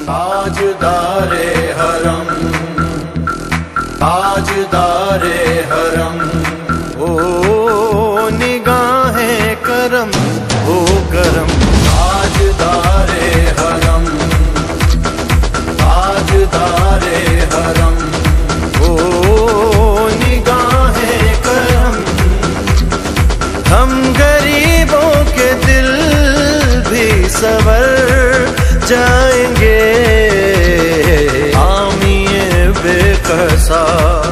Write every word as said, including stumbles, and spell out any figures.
ताजदारे हरम, ताजदारे हरम, ओ निगाहें करम, ओ करम। ताजदारे हरम, ताजदारे हरम, ओ निगाहें करम। हम गरीबों के दिल भी सवर जाएंगे, आमिए बेकसा